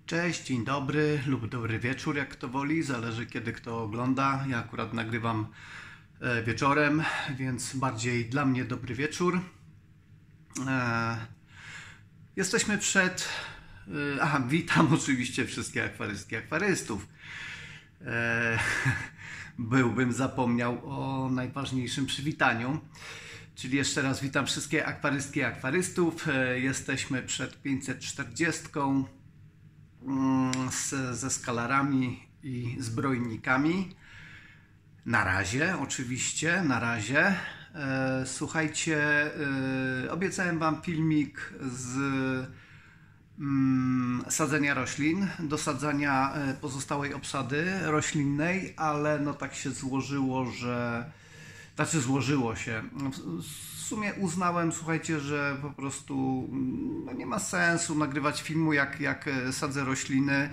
Cześć, dzień dobry lub dobry wieczór, jak kto woli, zależy kiedy kto ogląda. Ja akurat nagrywam wieczorem, więc bardziej dla mnie dobry wieczór. Jesteśmy przed... witam oczywiście wszystkich akwarystki i akwarystów. Byłbym zapomniał o najważniejszym przywitaniu. Czyli jeszcze raz witam wszystkie akwarystki i akwarystów. Jesteśmy przed 540 ze skalarami i zbrojnikami. Na razie, oczywiście, na razie. Słuchajcie, obiecałem Wam filmik z sadzenia roślin, do sadzania pozostałej obsady roślinnej, ale no tak się złożyło, że... złożyło się. W sumie uznałem, słuchajcie, że po prostu nie ma sensu nagrywać filmu, jak sadzę rośliny.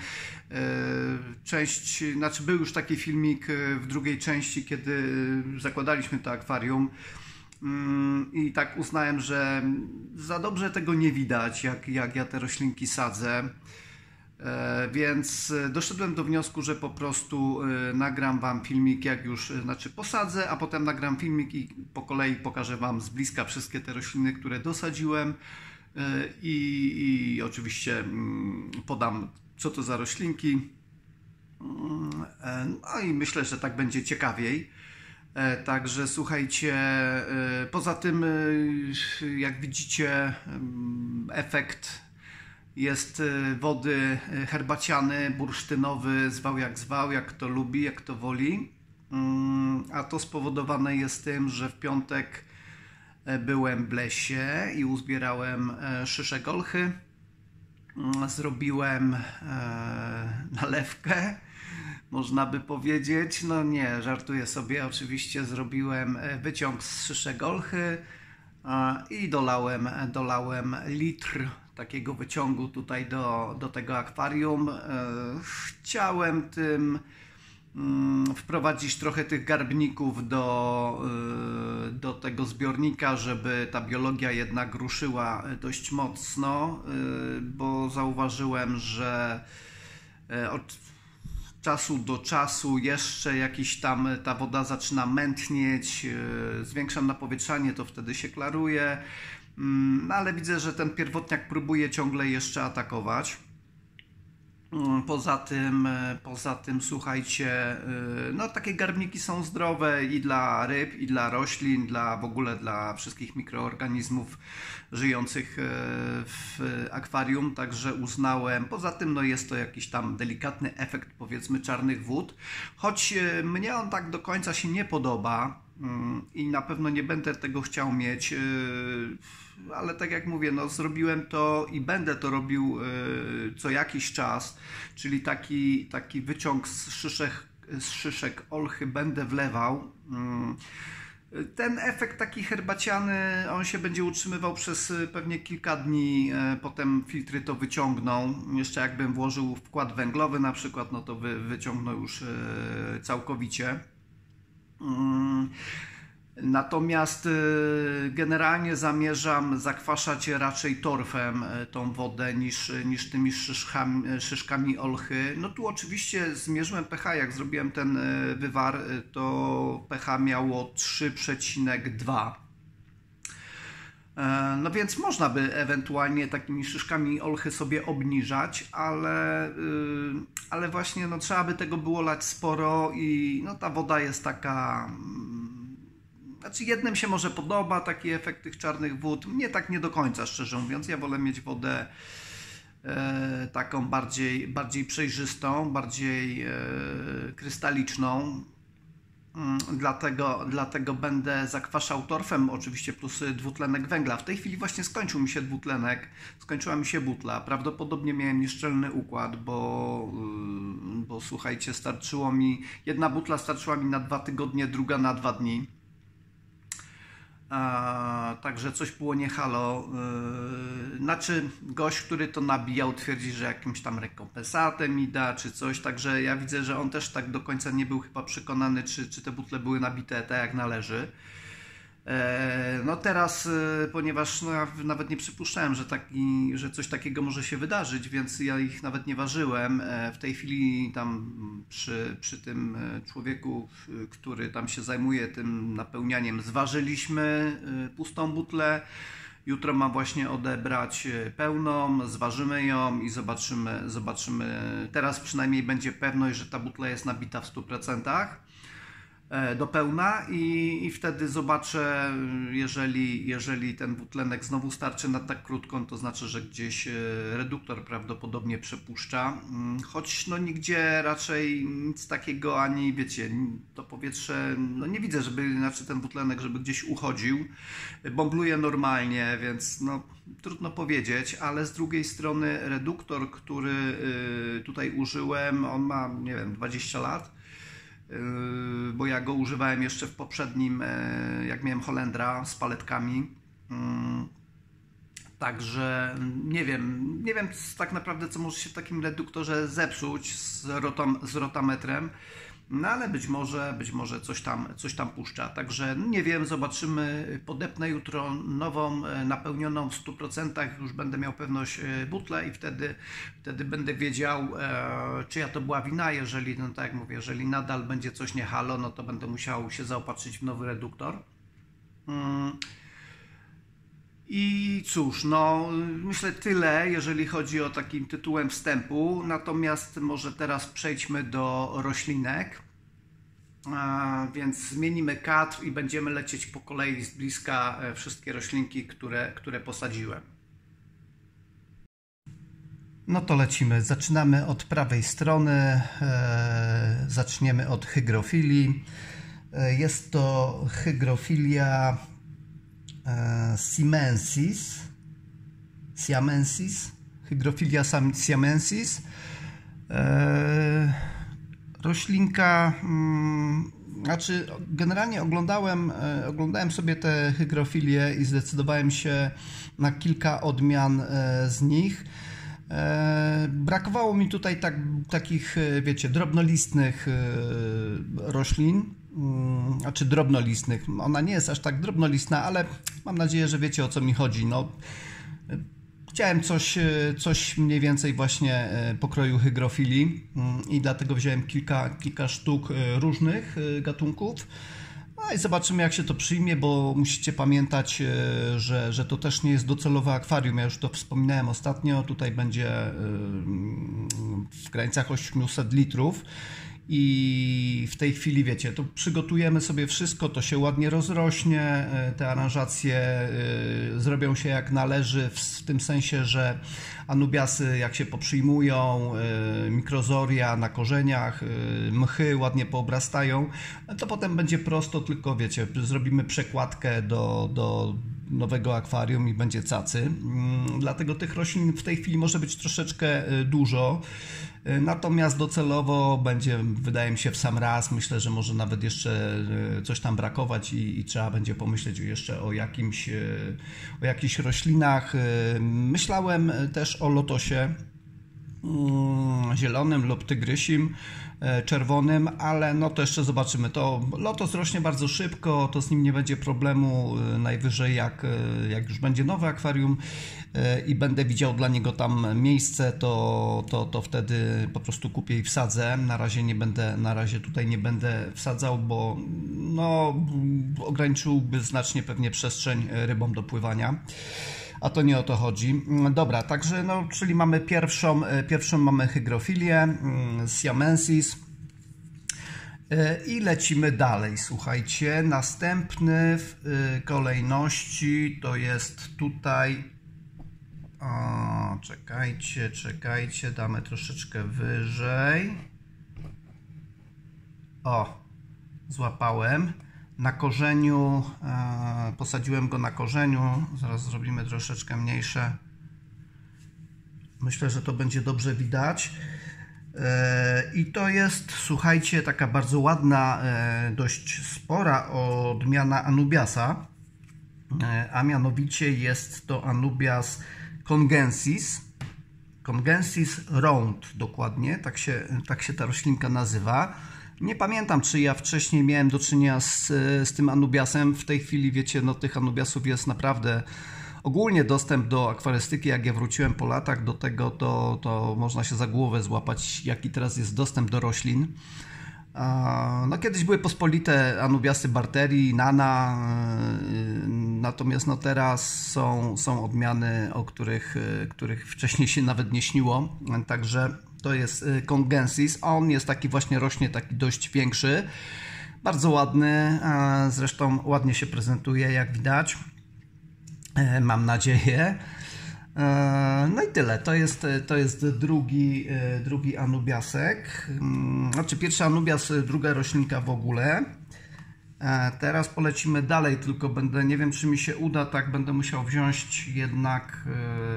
Był już taki filmik w drugiej części, kiedy zakładaliśmy to akwarium. I tak uznałem, że za dobrze tego nie widać, jak ja te roślinki sadzę. Więc doszedłem do wniosku, że po prostu nagram Wam filmik, jak już posadzę, a potem nagram filmik i po kolei pokażę Wam z bliska wszystkie te rośliny, które dosadziłem i oczywiście podam, co to za roślinki. No i myślę, że tak będzie ciekawiej. Także słuchajcie, poza tym, jak widzicie, efekt jest wody herbaciany, bursztynowy, zwał, jak kto lubi, jak kto woli. A to spowodowane jest tym, że w piątek byłem w lesie i uzbierałem szyszek olchy. Zrobiłem nalewkę, można by powiedzieć. No nie, żartuję sobie, oczywiście zrobiłem wyciąg z szyszek olchy i dolałem litr takiego wyciągu tutaj do tego akwarium. Chciałem tym wprowadzić trochę tych garbników do tego zbiornika, żeby ta biologia jednak ruszyła dość mocno, bo zauważyłem, że od czasu do czasu jeszcze jakiś tam ta woda zaczyna mętnieć, zwiększam napowietrzanie, to wtedy się klaruje. No ale widzę, że ten pierwotniak próbuje ciągle jeszcze atakować. Poza tym słuchajcie, no takie garbniki są zdrowe i dla ryb, i dla roślin, w ogóle dla wszystkich mikroorganizmów żyjących w akwarium, także uznałem. Poza tym no jest to jakiś tam delikatny efekt, powiedzmy, czarnych wód, choć mnie on tak do końca się nie podoba i na pewno nie będę tego chciał mieć, ale tak jak mówię, no zrobiłem to i będę to robił co jakiś czas, czyli taki wyciąg z szyszek olchy będę wlewał. Ten efekt taki herbaciany, on się będzie utrzymywał przez pewnie kilka dni, potem filtry to wyciągną. Jeszcze jakbym włożył wkład węglowy na przykład, no to wyciągną już całkowicie. Natomiast generalnie zamierzam zakwaszać raczej torfem tą wodę niż tymi szyszkami olchy. No tu oczywiście zmierzyłem pH, jak zrobiłem ten wywar, to pH miało 3,2. No więc można by ewentualnie takimi szyszkami olchy sobie obniżać, ale właśnie no, trzeba by tego było lać sporo i no, ta woda jest taka... Znaczy jednym się może podoba taki efekt tych czarnych wód, mnie tak nie do końca, szczerze mówiąc. Ja wolę mieć wodę taką bardziej przejrzystą, bardziej krystaliczną. Dlatego będę zakwaszał torfem, oczywiście plus dwutlenek węgla. W tej chwili właśnie skończył mi się dwutlenek, skończyła mi się butla. Prawdopodobnie miałem nieszczelny układ, bo słuchajcie, jedna butla starczyła mi na 2 tygodnie, druga na 2 dni. Także coś było nie halo. Znaczy gość, który to nabijał, twierdzi, że jakimś tam rekompensatem mi da, czy coś. Także ja widzę, że on też tak do końca nie był chyba przekonany, czy te butle były nabite tak jak należy. No teraz, ponieważ no ja nawet nie przypuszczałem, że coś takiego może się wydarzyć, więc ja ich nawet nie ważyłem. W tej chwili tam przy tym człowieku, który tam się zajmuje tym napełnianiem, zważyliśmy pustą butlę. Jutro mam właśnie odebrać pełną, zważymy ją i zobaczymy. Teraz przynajmniej będzie pewność, że ta butla jest nabita w 100% do pełna i wtedy zobaczę, jeżeli ten dwutlenek znowu starczy na tak krótką, to znaczy, że gdzieś reduktor prawdopodobnie przepuszcza, choć no nigdzie raczej nic takiego, ani wiecie, to powietrze, no nie widzę, znaczy ten dwutlenek, żeby gdzieś uchodził, bąbluje normalnie, więc no trudno powiedzieć, ale z drugiej strony reduktor, który tutaj użyłem, on ma, nie wiem, 20 lat, bo ja go używałem jeszcze w poprzednim, jak miałem Holendra z paletkami. Także nie wiem tak naprawdę, co może się w takim reduktorze zepsuć z rotametrem. No ale być może coś tam puszcza. Także nie wiem, zobaczymy. Podepnę jutro nową, napełnioną w 100%. Już będę miał pewność butlę i wtedy będę wiedział, czyja to była wina. Jeżeli, no tak jak mówię, jeżeli nadal będzie coś nie halo, no to będę musiał się zaopatrzyć w nowy reduktor. I cóż, no myślę tyle, jeżeli chodzi o takim tytułem wstępu, natomiast może teraz przejdźmy do roślinek, więc zmienimy kadr i będziemy lecieć po kolei z bliska wszystkie roślinki, które posadziłem. No to lecimy, zaczynamy od prawej strony, zaczniemy od hygrofilii. Jest to hygrofilia siamensis, hygrofilia siamensis. Roślinka, znaczy generalnie oglądałem sobie te hygrofilie i zdecydowałem się na kilka odmian z nich. Brakowało mi tutaj takich, wiecie, drobnolistnych roślin. Znaczy drobnolistnych. Ona nie jest aż tak drobnolistna, ale mam nadzieję, że wiecie, o co mi chodzi. No, chciałem coś mniej więcej właśnie pokroju hygrofilii i dlatego wziąłem kilka sztuk różnych gatunków. No i zobaczymy, jak się to przyjmie, bo musicie pamiętać, że to też nie jest docelowe akwarium. Ja już to wspominałem ostatnio. Tutaj będzie w granicach 800 litrów. I w tej chwili, wiecie, to przygotujemy sobie wszystko, to się ładnie rozrośnie, te aranżacje zrobią się jak należy, w tym sensie, że anubiasy jak się poprzyjmują, mikrozoria na korzeniach, mchy ładnie poobrastają, to potem będzie prosto, tylko wiecie, zrobimy przekładkę do nowego akwarium i będzie cacy. Dlatego tych roślin w tej chwili może być troszeczkę dużo. Natomiast docelowo będzie, wydaje mi się, w sam raz. Myślę, że może nawet jeszcze coś tam brakować i trzeba będzie pomyśleć jeszcze o jakichś roślinach. Myślałem też o lotosie zielonym lub tygrysim czerwonym, ale no to jeszcze zobaczymy. To lotos rośnie bardzo szybko, to z nim nie będzie problemu. Najwyżej jak już będzie nowe akwarium i będę widział dla niego tam miejsce, to wtedy po prostu kupię i wsadzę. Na razie tutaj nie będę wsadzał, bo no, ograniczyłby znacznie pewnie przestrzeń rybom do pływania. A to nie o to chodzi. Dobra, także no, czyli mamy pierwszą mamy hygrofilię, siamensis i lecimy dalej. Słuchajcie, następny w kolejności to jest tutaj, czekajcie, damy troszeczkę wyżej. O, złapałem. Na korzeniu, posadziłem go na korzeniu, zaraz zrobimy troszeczkę mniejsze. Myślę, że to będzie dobrze widać. I to jest, słuchajcie, taka bardzo ładna, dość spora odmiana anubiasa, a mianowicie jest to anubias congensis round, dokładnie, tak się ta roślinka nazywa. Nie pamiętam, czy ja wcześniej miałem do czynienia z tym anubiasem. W tej chwili, wiecie, no tych anubiasów jest naprawdę ogólnie dostęp do akwarystyki. Jak ja wróciłem po latach do tego, to można się za głowę złapać, jaki teraz jest dostęp do roślin. No, kiedyś były pospolite anubiasy Barteri, Nana, natomiast no teraz są odmiany, o których wcześniej się nawet nie śniło. Także to jest Congensis. On jest taki właśnie, rośnie taki dość większy, bardzo ładny, zresztą ładnie się prezentuje, jak widać, mam nadzieję. No i tyle. To jest drugi anubiasek. Znaczy pierwszy anubias, druga roślinka w ogóle. Teraz polecimy dalej, tylko nie wiem, czy mi się uda, tak będę musiał wziąć jednak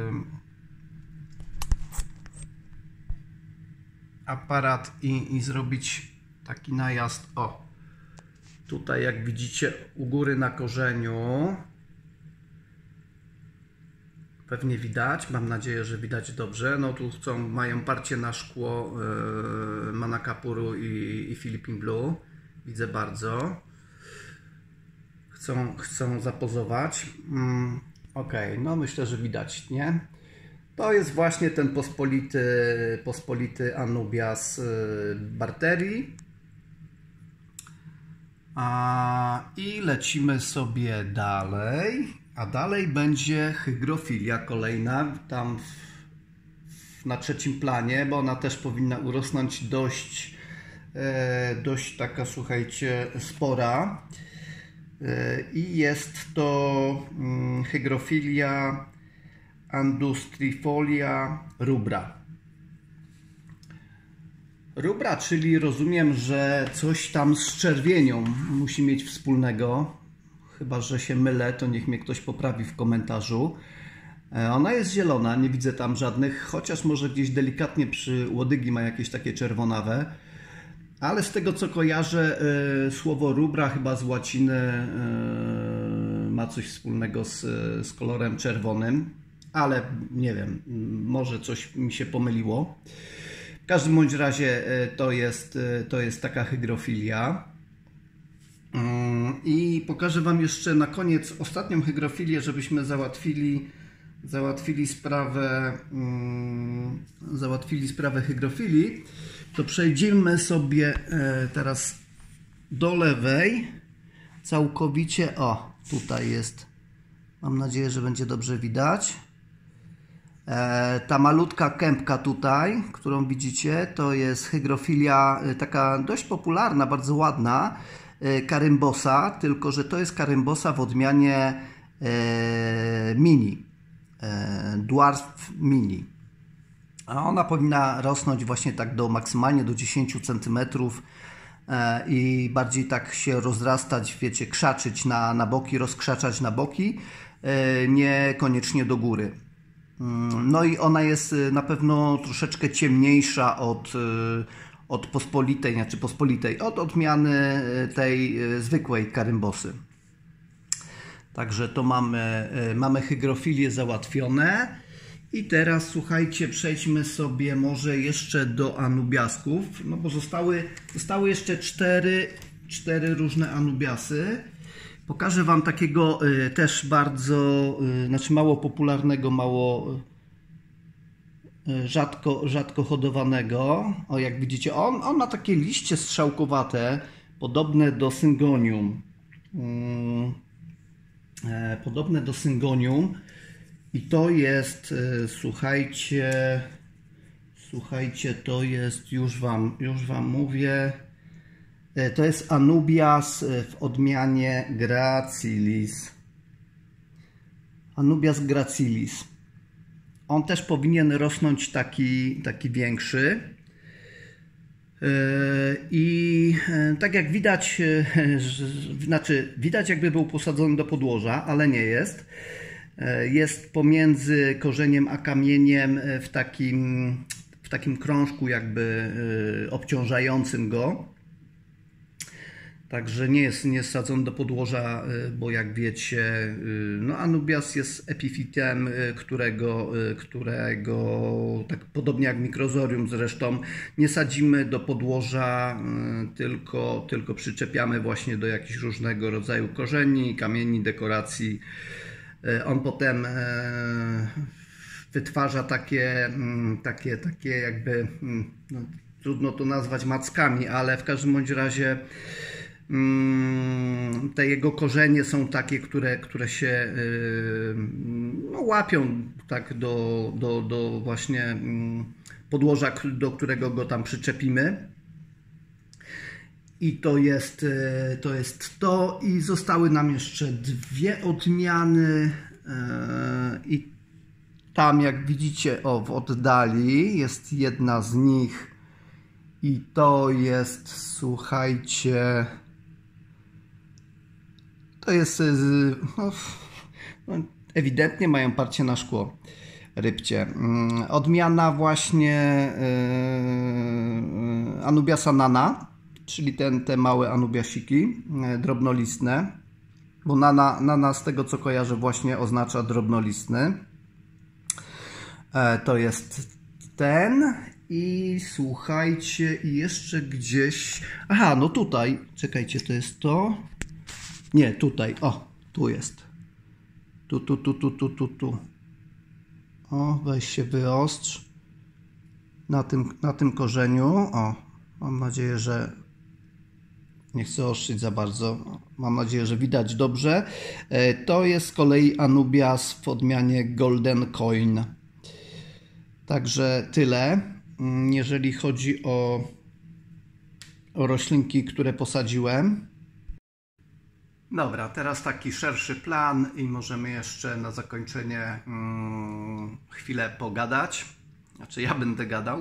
aparat i zrobić taki najazd. O, tutaj jak widzicie u góry na korzeniu. Pewnie widać, mam nadzieję, że widać dobrze. No tu mają parcie na szkło Manakapuru i Philippine Blue. Widzę bardzo. Chcą zapozować. Ok, no myślę, że widać, nie? To jest właśnie ten pospolity anubias Barteri. I lecimy sobie dalej. A dalej będzie hygrofilia kolejna, tam na trzecim planie, bo ona też powinna urosnąć dość taka, słuchajcie, spora. I jest to hygrofilia andustrifolia rubra. Rubra, czyli rozumiem, że coś tam z czerwienią musi mieć wspólnego. Chyba że się mylę, to niech mnie ktoś poprawi w komentarzu. Ona jest zielona, nie widzę tam żadnych, chociaż może gdzieś delikatnie przy łodygi ma jakieś takie czerwonawe. Ale z tego co kojarzę, słowo rubra chyba z łaciny ma coś wspólnego z kolorem czerwonym. Ale nie wiem, może coś mi się pomyliło. W każdym bądź razie to jest taka hygrofilia. I pokażę Wam jeszcze na koniec ostatnią hygrofilię, żebyśmy załatwili sprawę hygrofilii. To przejdziemy sobie teraz do lewej całkowicie. O, tutaj jest, mam nadzieję, że będzie dobrze widać. Ta malutka kępka tutaj, którą widzicie, to jest hygrofilia taka dość popularna, bardzo ładna, Karymbosa, tylko że to jest Karymbosa w odmianie mini, dwarf mini. A ona powinna rosnąć właśnie tak maksymalnie do 10 cm i bardziej tak się rozrastać, wiecie, krzaczyć na boki, rozkrzaczać na boki, niekoniecznie do góry. No i ona jest na pewno troszeczkę ciemniejsza od pospolitej, od odmiany tej zwykłej karymbosy. Także to mamy hygrofilię załatwione. I teraz słuchajcie, przejdźmy sobie może jeszcze do anubiasków, no bo zostały jeszcze cztery różne anubiasy. Pokażę Wam takiego też bardzo, mało popularnego, rzadko hodowanego. O, jak widzicie, on ma takie liście strzałkowate, podobne do syngonium. I to jest, słuchajcie, to jest, już wam mówię, to jest anubias w odmianie gracilis. Anubias gracilis. On też powinien rosnąć taki większy. I tak jak widać, widać jakby był posadzony do podłoża, ale nie jest. Jest pomiędzy korzeniem a kamieniem w takim krążku jakby obciążającym go. Także nie jest sadzony do podłoża, bo jak wiecie, no Anubias jest epifitem, którego tak podobnie jak mikrozorium zresztą, nie sadzimy do podłoża, tylko przyczepiamy właśnie do jakichś różnego rodzaju korzeni, kamieni, dekoracji. On potem wytwarza takie jakby, no, trudno to nazwać mackami, ale w każdym bądź razie te jego korzenie są takie, które się no, łapią tak do właśnie podłoża, do którego go tam przyczepimy. I to jest to. I zostały nam jeszcze dwie odmiany. I tam, jak widzicie, w oddali jest jedna z nich. I to jest, słuchajcie, to jest, no, ewidentnie mają parcie na szkło, rybcie. Odmiana właśnie Anubiasa nana, czyli te małe anubiasiki drobnolistne, bo nana z tego co kojarzę właśnie oznacza drobnolistny. To jest ten. I słuchajcie, i jeszcze gdzieś... Aha, no tutaj, czekajcie, to jest to? Nie, tutaj, o, tu jest. Tu. O, weź się wyostrz. Na tym korzeniu, o, mam nadzieję, że... Nie chcę ostrzyć za bardzo. Mam nadzieję, że widać dobrze. To jest z kolei Anubias w odmianie Golden Coin. Także tyle. Jeżeli chodzi o roślinki, które posadziłem. Dobra, teraz taki szerszy plan i możemy jeszcze na zakończenie chwilę pogadać. Znaczy ja będę gadał.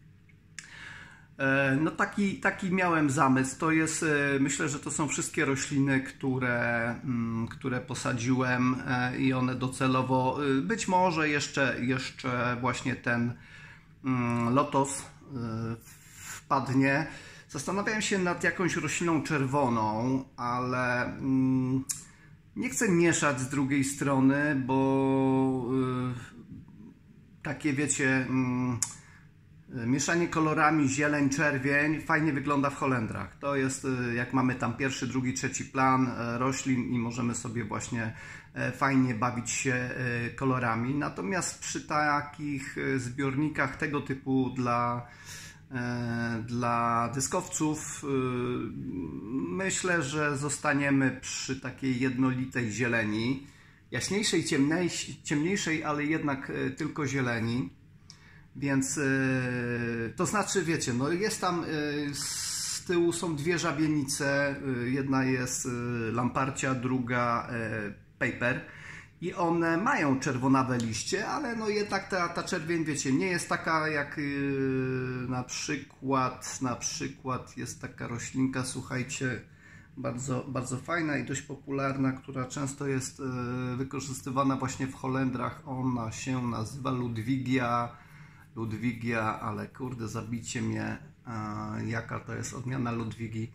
No taki miałem zamysł. To jest, myślę, że to są wszystkie rośliny, które posadziłem i one docelowo, być może jeszcze właśnie ten lotos wpadnie. Zastanawiałem się nad jakąś rośliną czerwoną, ale nie chcę mieszać z drugiej strony, bo takie wiecie, mieszanie kolorami zieleń, czerwień fajnie wygląda w holendrach. To jest jak mamy tam pierwszy, drugi, trzeci plan roślin i możemy sobie właśnie fajnie bawić się kolorami. Natomiast przy takich zbiornikach tego typu dla dyskowców myślę, że zostaniemy przy takiej jednolitej zieleni. Jaśniejszej, ciemniejszej, ale jednak tylko zieleni. Więc to znaczy, wiecie, no jest tam z tyłu są dwie żabienice, jedna jest lamparcia, druga paper i one mają czerwonawe liście, ale no jednak ta czerwień, wiecie, nie jest taka jak na przykład jest taka roślinka, słuchajcie, bardzo, bardzo fajna i dość popularna, która często jest wykorzystywana właśnie w holendrach. Ona się nazywa Ludwigia, ale kurde, zabicie mnie, jaka to jest odmiana Ludwigi.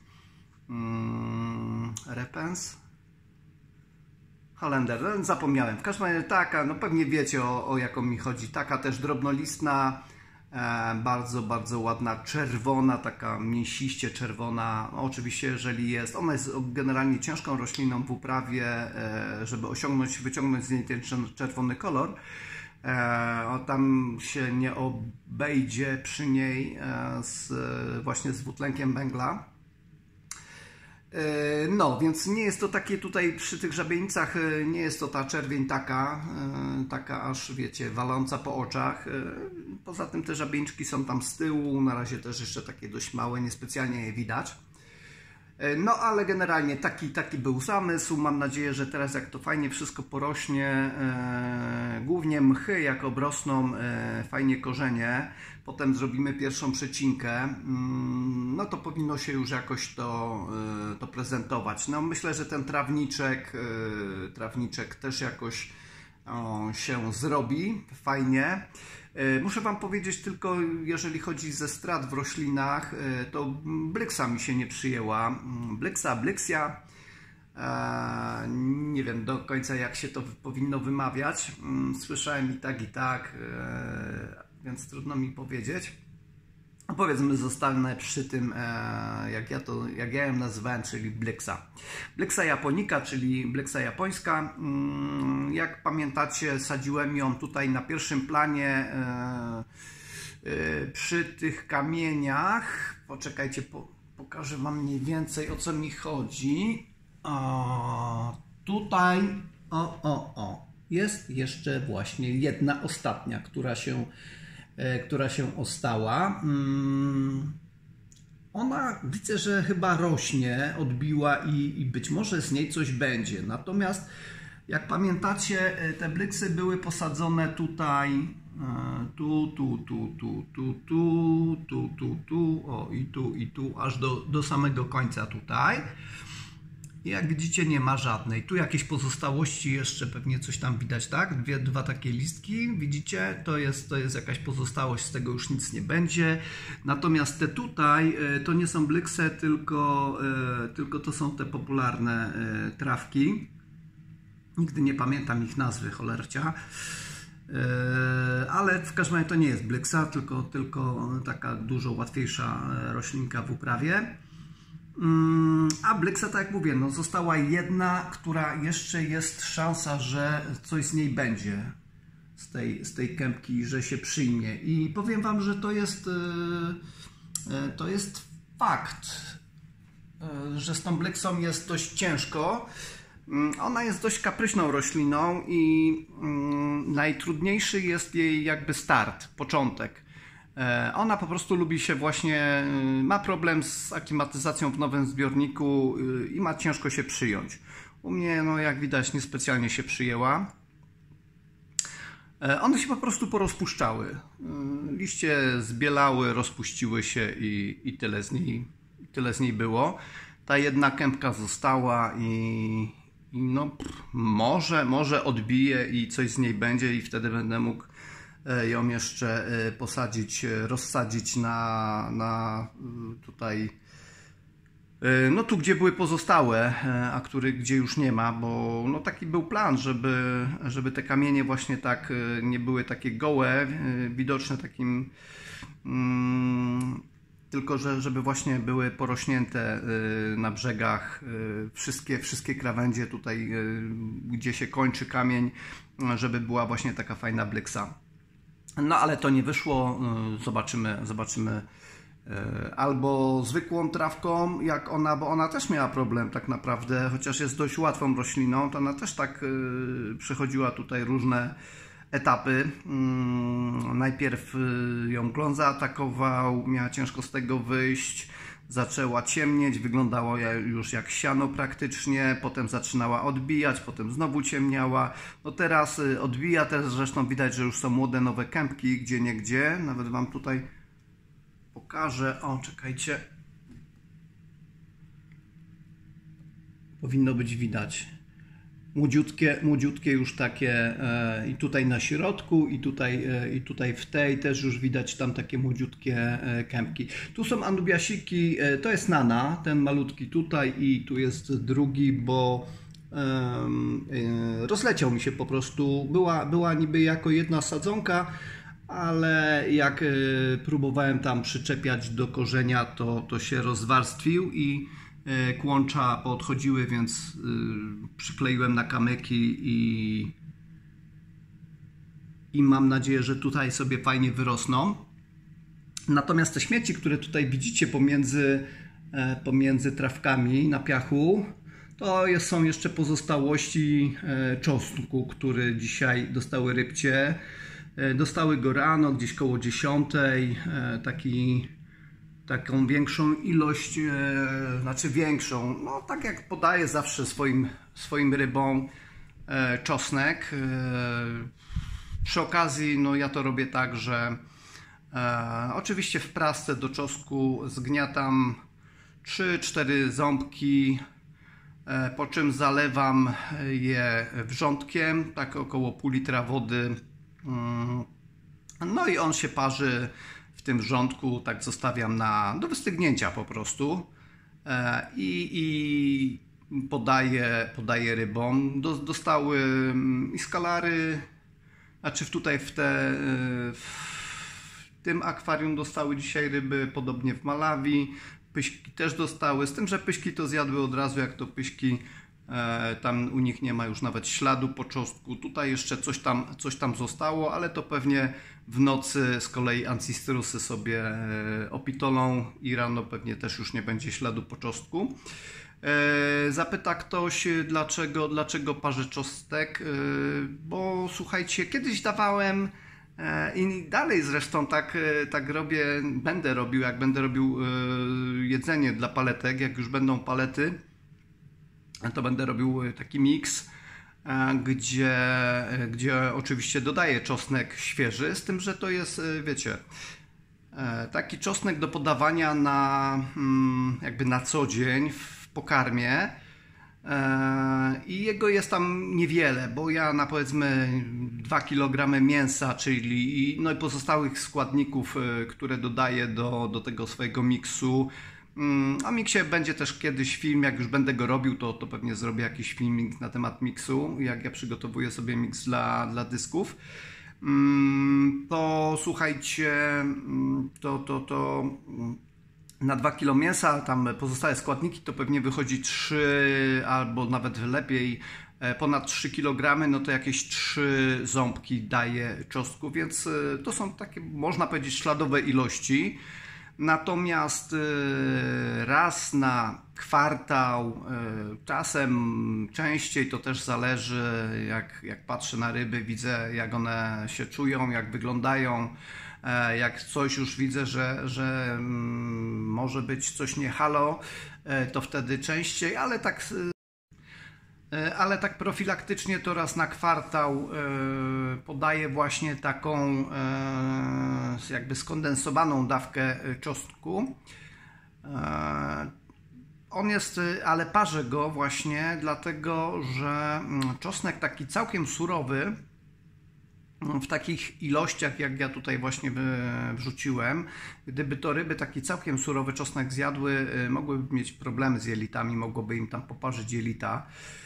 Repens? Holender, no, zapomniałem. W każdym razie taka, no pewnie wiecie o jaką mi chodzi. Taka też drobnolistna, bardzo, bardzo ładna, czerwona, taka mięsiście czerwona. No, oczywiście, jeżeli jest, ona jest generalnie ciężką rośliną w uprawie, żeby wyciągnąć z niej ten czerwony kolor. Tam się nie obejdzie przy niej właśnie z dwutlenkiem węgla. No, więc nie jest to takie tutaj przy tych żabienicach, nie jest to ta czerwień taka aż wiecie, waląca po oczach. Poza tym te żabieniczki są tam z tyłu, na razie też jeszcze takie dość małe, niespecjalnie je widać. No ale generalnie taki był zamysł. Mam nadzieję, że teraz jak to fajnie wszystko porośnie, głównie mchy jak obrosną, fajnie korzenie, potem zrobimy pierwszą przecinkę, no to powinno się już jakoś to prezentować. No myślę, że ten trawniczek też jakoś się zrobi fajnie. Muszę Wam powiedzieć tylko, jeżeli chodzi ze strat w roślinach, to blyksa mi się nie przyjęła. Blyksia, nie wiem do końca jak się to powinno wymawiać. Słyszałem i tak, więc trudno mi powiedzieć. Powiedzmy, zostanę przy tym, jak ja ją nazywałem, czyli blyksa. Blyksa japonica, czyli blyksa japońska. Jak pamiętacie, sadziłem ją tutaj na pierwszym planie przy tych kamieniach. Poczekajcie, pokażę Wam mniej więcej, o co mi chodzi. Tutaj, jest jeszcze właśnie jedna ostatnia, która się ostała. Ona, widzę, że chyba rośnie, odbiła i być może z niej coś będzie. Natomiast jak pamiętacie, te blyksy były posadzone tutaj, i tu, aż do samego końca tutaj. I jak widzicie, nie ma żadnej. Tu jakieś pozostałości jeszcze, pewnie coś tam widać, tak? Dwa takie listki, widzicie? To jest jakaś pozostałość, z tego już nic nie będzie. Natomiast te tutaj, to nie są blykse, tylko to są te popularne trawki. Nigdy nie pamiętam ich nazwy, cholercia. Ale w każdym razie to nie jest blyksa, tylko taka dużo łatwiejsza roślinka w uprawie. A blyksa, tak jak mówię, no została jedna, która jeszcze jest szansa, że coś z niej będzie, z tej kępki, że się przyjmie. I powiem Wam, że to jest fakt, że z tą blyksą jest dość ciężko. Ona jest dość kapryśną rośliną i najtrudniejszy jest jej jakby start, początek. Ona po prostu lubi się właśnie, ma problem z aklimatyzacją w nowym zbiorniku i ma ciężko się przyjąć. U mnie, no jak widać, niespecjalnie się przyjęła. One się po prostu porozpuszczały. Liście zbielały, rozpuściły się i tyle z niej było. Ta jedna kępka została i no może odbije i coś z niej będzie i wtedy będę mógł ją jeszcze posadzić, rozsadzić na tutaj, no tu gdzie były pozostałe, a gdzie już nie ma, bo no taki był plan, żeby te kamienie właśnie tak nie były takie gołe, widoczne takim, tylko żeby właśnie były porośnięte na brzegach wszystkie krawędzie tutaj, gdzie się kończy kamień, żeby była właśnie taka fajna blyksa. No ale to nie wyszło, zobaczymy albo zwykłą trawką, jak ona, bo ona też miała problem tak naprawdę, chociaż jest dość łatwą rośliną, to ona też tak przechodziła tutaj różne etapy. Najpierw ją glon zaatakował, miała ciężko z tego wyjść, zaczęła ciemnieć, wyglądało już jak siano praktycznie, potem zaczynała odbijać, potem znowu ciemniała. No teraz odbija, też zresztą widać, że już są młode nowe kępki gdzieniegdzie. Nawet Wam tutaj pokażę. O, czekajcie. Powinno być widać. Młodziutkie już takie i tutaj na środku i tutaj w tej też już widać tam takie młodziutkie kępki. Tu są anubiasiki, to jest nana, ten malutki tutaj i tu jest drugi, bo rozleciał mi się po prostu, była niby jako jedna sadzonka, ale jak próbowałem tam przyczepiać do korzenia, to się rozwarstwił i kłącza poodchodziły, więc przykleiłem na kamyki i mam nadzieję, że tutaj sobie fajnie wyrosną. Natomiast te śmieci, które tutaj widzicie pomiędzy trawkami na piachu, to są jeszcze pozostałości czosnku, który dzisiaj dostały rybcie. Dostały go rano, gdzieś koło 10, taką większą ilość, znaczy większą, no tak jak podaję zawsze swoim rybom czosnek. Przy okazji, no ja to robię tak, że oczywiście w prasce do czosnku zgniatam 3-4 ząbki, po czym zalewam je wrzątkiem, tak około pół litra wody No i on się parzy w tym wrzątku, tak zostawiam do wystygnięcia po prostu. I podaję rybom. Dostały i skalary, znaczy w tym akwarium dostały dzisiaj ryby, podobnie w Malawi. Pyśki też dostały, z tym, że pyśki to zjadły od razu, jak to pyśki, tam u nich nie ma już nawet śladu po czosnku. Tutaj jeszcze coś tam zostało, ale to pewnie w nocy z kolei ancistrusy sobie opitolą i rano pewnie też już nie będzie śladu po czosnku. Zapyta ktoś, dlaczego parzę czosnek, bo słuchajcie, kiedyś dawałem i dalej zresztą tak robię, jak będę robił jedzenie dla paletek, jak już będą palety, to będę robił taki miks, gdzie oczywiście dodaję czosnek świeży, z tym, że to jest, wiecie, taki czosnek do podawania jakby na co dzień w pokarmie. I jego jest tam niewiele, bo ja na powiedzmy 2 kg mięsa, czyli no i pozostałych składników, które dodaję do tego swojego miksu. O miksie będzie też kiedyś film, jak już będę go robił, to pewnie zrobię jakiś filmik na temat miksu, jak ja przygotowuję sobie miks dla dysków. To słuchajcie, na 2 kg mięsa, tam pozostałe składniki, to pewnie wychodzi 3 albo nawet lepiej, ponad 3 kg, no to jakieś 3 ząbki daje czosnku, więc to są takie, można powiedzieć, śladowe ilości. Natomiast raz na kwartał, czasem częściej, to też zależy, jak patrzę na ryby, widzę, jak one się czują, jak wyglądają. Jak coś już widzę, że może być coś nie halo, to wtedy częściej, ale tak profilaktycznie to raz na kwartał podaję właśnie taką jakby skondensowaną dawkę czosnku. On jest, ale parzę go właśnie dlatego, że czosnek taki całkiem surowy, w takich ilościach, jak ja tutaj właśnie wrzuciłem, gdyby to ryby taki całkiem surowy czosnek zjadły, mogłyby mieć problemy z jelitami, mogłoby im tam poparzyć jelita.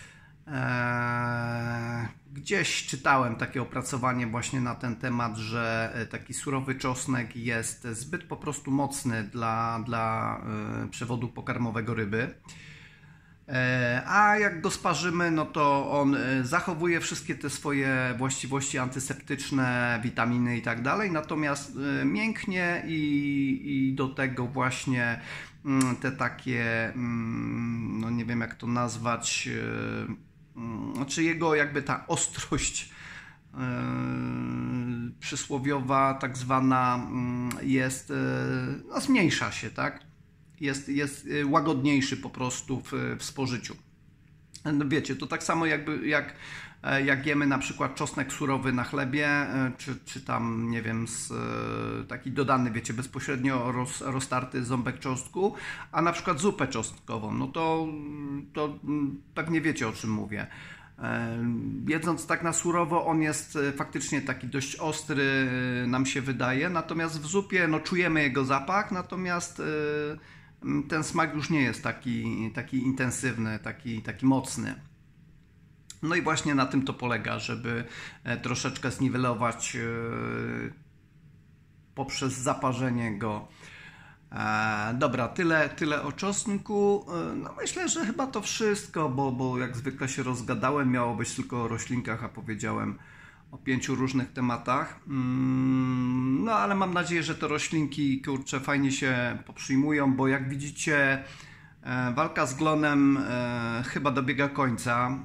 Gdzieś czytałem takie opracowanie właśnie na ten temat, że taki surowy czosnek jest zbyt po prostu mocny dla przewodu pokarmowego ryby. A jak go sparzymy, no to on zachowuje wszystkie te swoje właściwości antyseptyczne, witaminy i tak dalej, natomiast mięknie i do tego właśnie te takie, no nie wiem jak to nazwać, znaczy jego jakby ta ostrość przysłowiowa tak zwana jest, no zmniejsza się, tak? Jest łagodniejszy po prostu w spożyciu. No wiecie, to tak samo jak jemy na przykład czosnek surowy na chlebie, czy tam, nie wiem, taki dodany, wiecie, bezpośrednio roztarty ząbek czosnku, a na przykład zupę czosnkową, no to pewnie wiecie, o czym mówię. Jedząc tak na surowo, on jest faktycznie taki dość ostry, nam się wydaje, natomiast w zupie no, czujemy jego zapach, natomiast ten smak już nie jest taki intensywny, taki mocny. No i właśnie na tym to polega, żeby troszeczkę zniwelować poprzez zaparzenie go. Dobra, tyle o czosnku. No myślę, że chyba to wszystko, bo jak zwykle się rozgadałem, miało być tylko o roślinkach, a powiedziałem o 5 różnych tematach. No ale mam nadzieję, że te roślinki, kurczę, fajnie się poprzyjmują, bo jak widzicie, walka z glonem chyba dobiega końca,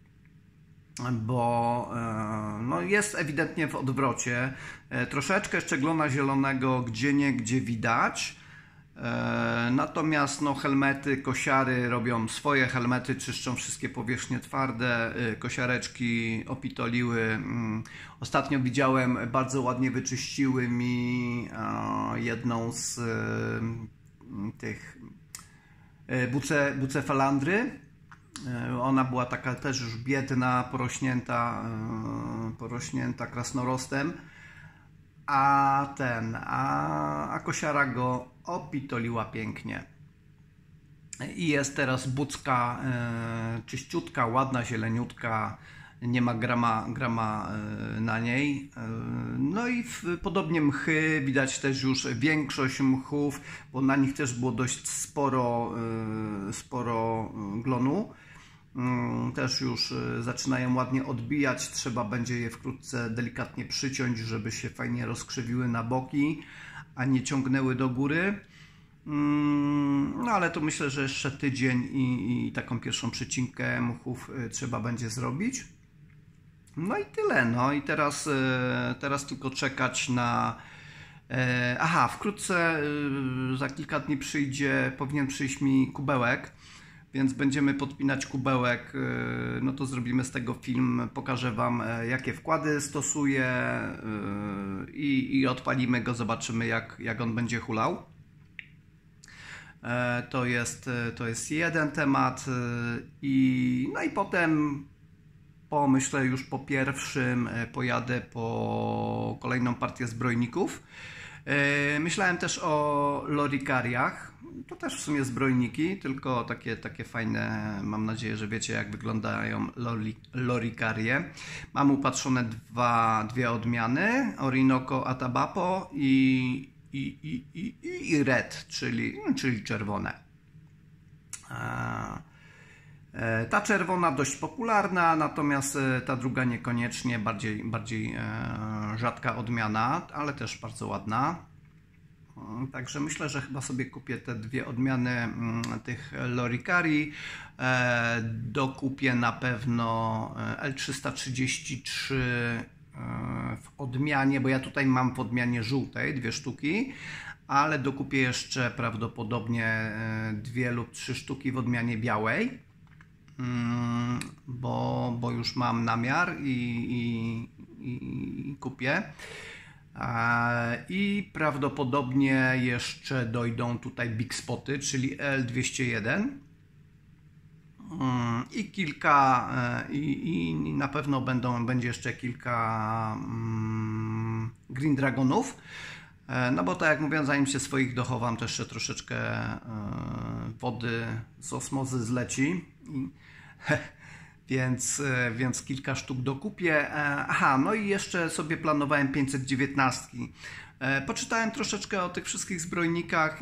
bo no jest ewidentnie w odwrocie. Troszeczkę jeszcze glona zielonego gdzieniegdzie widać. Natomiast no, helmety, kosiary robią swoje, helmety czyszczą wszystkie powierzchnie twarde, kosiareczki opitoliły. Ostatnio widziałem, bardzo ładnie wyczyściły mi jedną z tych bucefalandry. Ona była taka też już biedna, porośnięta krasnorostem. a kosiara go opitoliła pięknie. I jest teraz bucka czyściutka, ładna, zieleniutka, nie ma grama na niej. No i podobnie mchy, widać też już większość mchów, bo na nich też było dość sporo glonu. Też już zaczynają ładnie odbijać, trzeba będzie je wkrótce delikatnie przyciąć, żeby się fajnie rozkrzywiły na boki, a nie ciągnęły do góry. No ale to myślę, że jeszcze tydzień i taką pierwszą przycinkę mchów trzeba będzie zrobić. No i tyle. No i teraz tylko czekać na... Aha, wkrótce, za kilka dni powinien przyjść mi kubełek, więc będziemy podpinać kubełek. No to zrobimy z tego film, pokażę Wam, jakie wkłady stosuję i odpalimy go, zobaczymy jak on będzie hulał. To jest jeden temat no i potem myślę już po pierwszym pojadę po kolejną partię zbrojników. Myślałem też o lorikariach. To też w sumie zbrojniki, tylko takie fajne. Mam nadzieję, że wiecie, jak wyglądają lorikarie. Mam upatrzone dwie odmiany: Orinoco Atabapo i red, czyli czerwone. Ta czerwona dość popularna, natomiast ta druga niekoniecznie, bardziej rzadka odmiana, ale też bardzo ładna. Także myślę, że chyba sobie kupię te dwie odmiany tych lorikari. Dokupię na pewno L333 w odmianie, bo ja tutaj mam w odmianie żółtej dwie sztuki, ale dokupię jeszcze prawdopodobnie 2 lub 3 sztuki w odmianie białej, bo już mam namiar i kupię. I prawdopodobnie jeszcze dojdą tutaj big spoty, czyli L201 i kilka, i na pewno będzie jeszcze kilka Green Dragonów. No bo tak jak mówiłem, zanim się swoich dochowam, to jeszcze troszeczkę wody z osmozy zleci, więc kilka sztuk dokupię. Aha, no i jeszcze sobie planowałem 519. Poczytałem troszeczkę o tych wszystkich zbrojnikach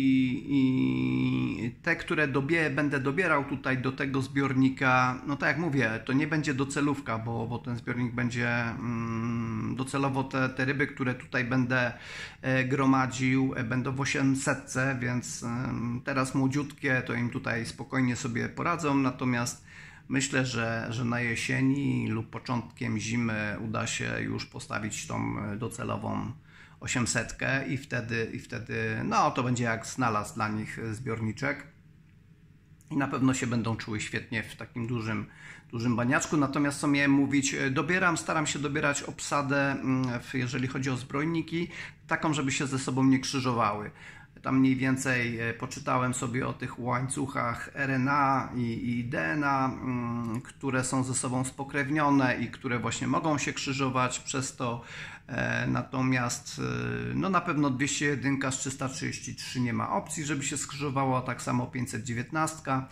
i te, które będę dobierał tutaj do tego zbiornika, no tak jak mówię, to nie będzie docelówka, bo ten zbiornik będzie docelowo te ryby, które tutaj będę gromadził, będą w 800, więc teraz młodziutkie, to im tutaj spokojnie sobie poradzą, natomiast myślę, że na jesieni lub początkiem zimy uda się już postawić tą docelową 800 i wtedy no to będzie jak znalazł dla nich zbiorniczek i na pewno się będą czuły świetnie w takim dużym baniaczku. Natomiast co miałem mówić, staram się dobierać obsadę, jeżeli chodzi o zbrojniki, taką, żeby się ze sobą nie krzyżowały. Tam mniej więcej poczytałem sobie o tych łańcuchach RNA i DNA, które są ze sobą spokrewnione i które właśnie mogą się krzyżować przez to. Natomiast no na pewno 201 z 333 nie ma opcji, żeby się skrzyżowała, tak samo 519.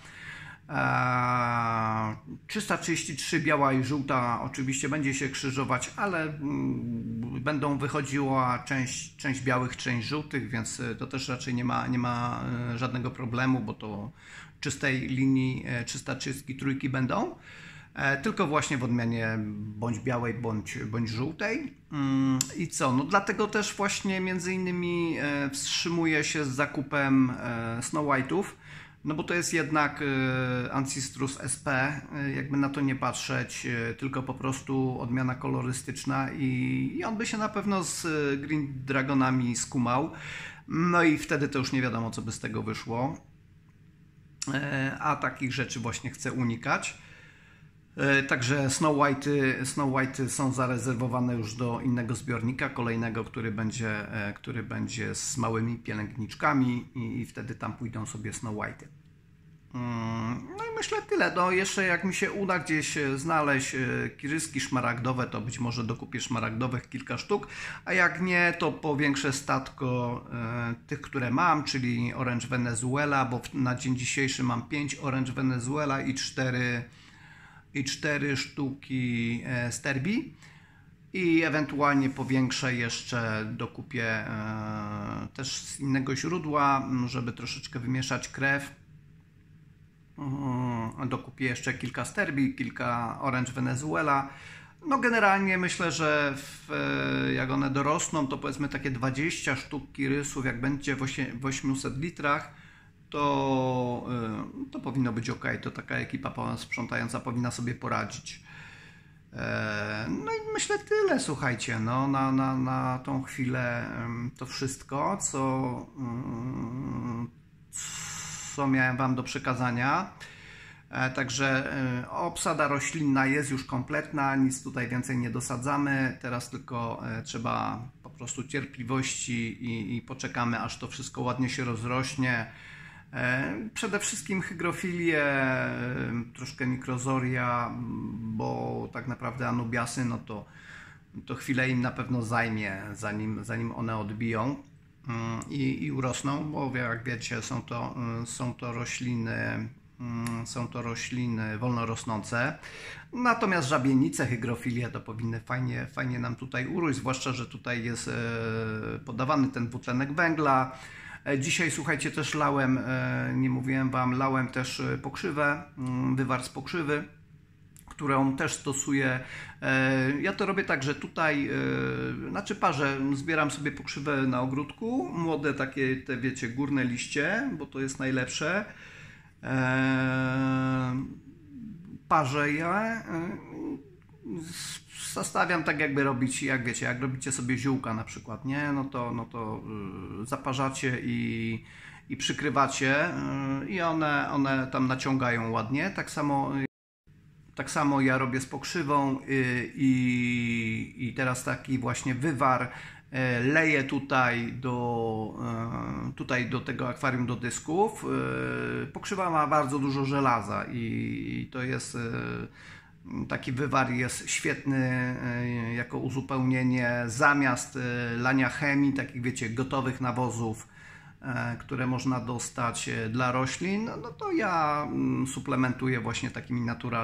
333 biała i żółta oczywiście będzie się krzyżować, ale będą wychodziła część białych, część żółtych, więc to też raczej nie ma żadnego problemu, bo to czystej linii 333 będą, tylko właśnie w odmianie bądź białej, bądź żółtej. I co? No dlatego też właśnie między innymi wstrzymuję się z zakupem Snow White'ów. No bo to jest jednak Ancistrus SP, jakby na to nie patrzeć, tylko po prostu odmiana kolorystyczna i on by się na pewno z Green Dragonami skumał. No i wtedy to już nie wiadomo, co by z tego wyszło. A takich rzeczy właśnie chcę unikać. Także Snow White'y są zarezerwowane już do innego zbiornika, kolejnego, który będzie z małymi pielęgniczkami i wtedy tam pójdą sobie Snow White'y. No i myślę tyle. No jeszcze jak mi się uda gdzieś znaleźć kiryski szmaragdowe, to być może dokupię szmaragdowych kilka sztuk, a jak nie, to powiększę statko tych, które mam, czyli Orange Venezuela, bo na dzień dzisiejszy mam 5 Orange Venezuela i 4 sztuki Sterbi. I ewentualnie powiększę jeszcze, dokupię też z innego źródła, żeby troszeczkę wymieszać krew. Dokupię jeszcze kilka Sterbi, kilka Orange Venezuela. No generalnie myślę, że jak one dorosną, to powiedzmy takie 20 sztuk kirysów, jak będzie w 800 litrach, to powinno być ok. To taka ekipa sprzątająca powinna sobie poradzić. No i myślę tyle, słuchajcie, no, na tą chwilę to wszystko, co miałem Wam do przekazania. Także obsada roślinna jest już kompletna, nic tutaj więcej nie dosadzamy, teraz tylko trzeba po prostu cierpliwości i poczekamy, aż to wszystko ładnie się rozrośnie. Przede wszystkim hygrofilię, troszkę mikrozoria, bo tak naprawdę anubiasy, no to chwilę im na pewno zajmie, zanim one odbiją i urosną, bo jak wiecie, są to rośliny wolnorosnące. Natomiast żabienice, hygrofilie to powinny fajnie nam tutaj urósł, zwłaszcza, że tutaj jest podawany ten dwutlenek węgla. Dzisiaj, słuchajcie, też lałem, nie mówiłem Wam, lałem też pokrzywę, wywar z pokrzywy, którą też stosuję. Ja to robię tak, że tutaj, znaczy parzę, zbieram sobie pokrzywę na ogródku, młode takie, te wiecie, górne liście, bo to jest najlepsze. Parzę je, zastawiam tak jakby robić, jak wiecie, jak robicie sobie ziółka na przykład, nie? No to zaparzacie i przykrywacie i one tam naciągają ładnie. Tak samo ja robię z pokrzywą i teraz taki właśnie wywar leję tutaj do tego akwarium, do dysków. Pokrzywa ma bardzo dużo żelaza i to jest taki wywar jest świetny jako uzupełnienie zamiast lania chemii, takich wiecie, gotowych nawozów, które można dostać dla roślin, no to ja suplementuję właśnie takimi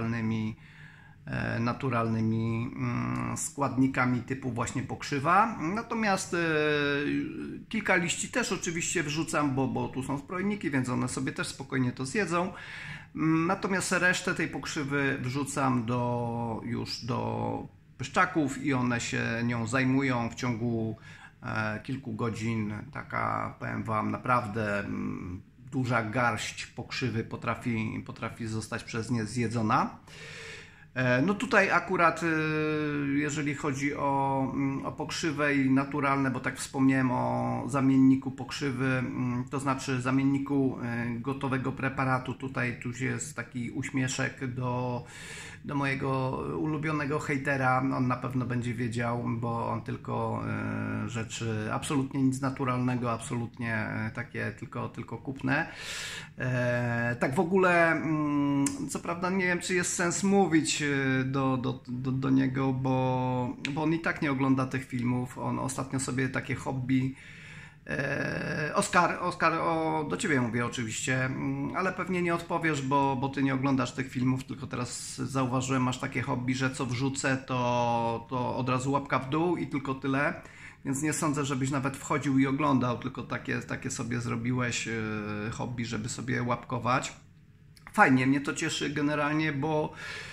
naturalnymi składnikami typu właśnie pokrzywa. Natomiast kilka liści też oczywiście wrzucam, bo tu są zbrojniki, więc one sobie też spokojnie to zjedzą. Natomiast resztę tej pokrzywy wrzucam już do pyszczaków i one się nią zajmują w ciągu kilku godzin. Taka, powiem Wam, naprawdę duża garść pokrzywy potrafi zostać przez nie zjedzona. No tutaj akurat, jeżeli chodzi o pokrzywę i naturalne, bo tak wspomniałem o zamienniku pokrzywy, to znaczy zamienniku gotowego preparatu, tutaj tu jest taki uśmieszek do mojego ulubionego hejtera, on na pewno będzie wiedział, bo on tylko rzeczy, absolutnie nic naturalnego, absolutnie takie tylko kupne. Tak w ogóle, co prawda nie wiem, czy jest sens mówić do niego, bo on i tak nie ogląda tych filmów, on ostatnio sobie takie hobby. Oskar, do Ciebie mówię oczywiście, ale pewnie nie odpowiesz, bo Ty nie oglądasz tych filmów, tylko teraz zauważyłem, masz takie hobby, że co wrzucę, to od razu łapka w dół i tylko tyle, więc nie sądzę, żebyś nawet wchodził i oglądał, tylko takie sobie zrobiłeś hobby, żeby sobie łapkować. Fajnie, mnie to cieszy generalnie, bo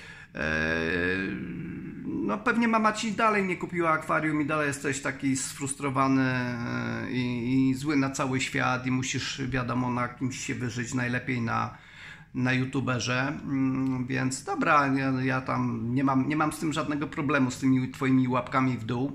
no pewnie mama Ci dalej nie kupiła akwarium i dalej jesteś taki sfrustrowany i zły na cały świat i musisz, wiadomo, na kimś się wyżyć, najlepiej na youtuberze, więc dobra, ja tam nie mam z tym żadnego problemu, z tymi Twoimi łapkami w dół.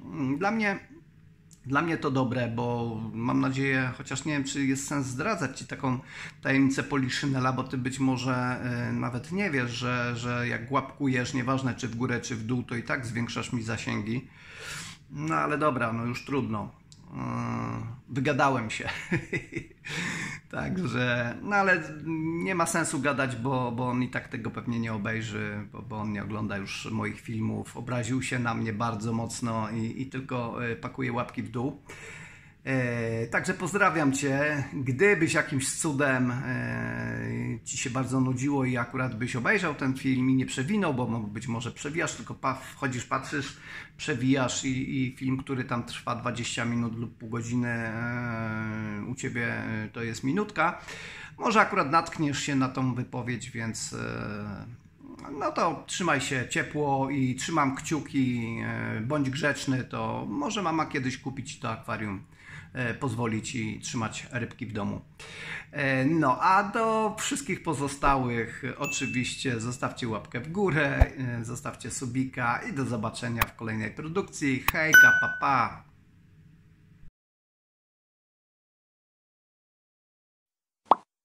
Dla mnie to dobre, bo mam nadzieję, chociaż nie wiem, czy jest sens zdradzać Ci taką tajemnicę Poliszynela, bo Ty być może nawet nie wiesz, że jak łapkujesz, nieważne czy w górę, czy w dół, to i tak zwiększasz mi zasięgi. No ale dobra, no już trudno. Wygadałem się. Także, no ale nie ma sensu gadać, bo on i tak tego pewnie nie obejrzy, bo on nie ogląda już moich filmów. Obraził się na mnie bardzo mocno i tylko pakuje łapki w dół. Także pozdrawiam Cię. Gdybyś jakimś cudem Ci się bardzo nudziło i akurat byś obejrzał ten film i nie przewinął, bo być może przewijasz, tylko wchodzisz, patrzysz, przewijasz i film, który tam trwa 20 minut lub pół godziny, u Ciebie to jest minutka. Może akurat natkniesz się na tą wypowiedź, więc no to trzymaj się ciepło i trzymam kciuki, bądź grzeczny, to może mama kiedyś kupić to akwarium, pozwoli Ci trzymać rybki w domu. No a do wszystkich pozostałych oczywiście zostawcie łapkę w górę, zostawcie subika i do zobaczenia w kolejnej produkcji. Hejka, pa pa!